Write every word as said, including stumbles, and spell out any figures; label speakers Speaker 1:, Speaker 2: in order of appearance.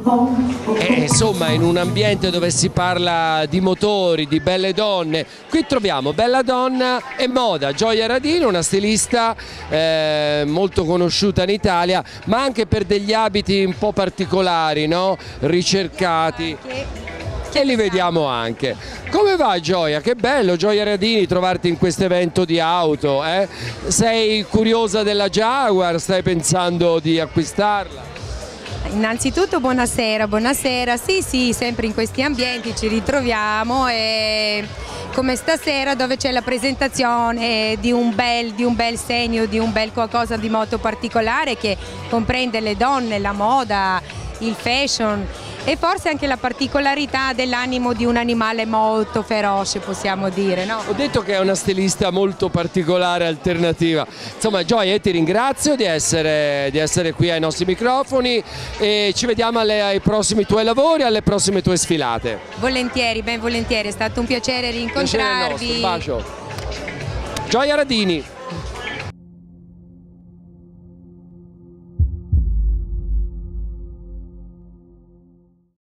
Speaker 1: E insomma, in un ambiente dove si parla di motori, di belle donne, qui troviamo bella donna e moda. Gioia Radini, una stilista eh, molto conosciuta in Italia, ma anche per degli abiti un po' particolari, no? Ricercati. E li vediamo anche. Come va Gioia? Che bello Gioia Radini trovarti in questo evento di auto, eh? Sei curiosa della Jaguar? Stai pensando di acquistarla?
Speaker 2: Innanzitutto buonasera, buonasera, sì sì, sempre in questi ambienti ci ritroviamo e come stasera dove c'è la presentazione di un, bel, di un bel segno, di un bel qualcosa di molto particolare che comprende le donne, la moda, il fashion e forse anche la particolarità dell'animo di un animale molto feroce, possiamo dire, no?
Speaker 1: Ho detto che è una stilista molto particolare, alternativa. Insomma Gioia, ti ringrazio di essere, di essere qui ai nostri microfoni e ci vediamo alle, ai prossimi tuoi lavori, alle prossime tue sfilate.
Speaker 2: Volentieri, ben volentieri, è stato un piacere rincontrarvi.
Speaker 1: Piacere nostro, un bacio. Gioia Radini.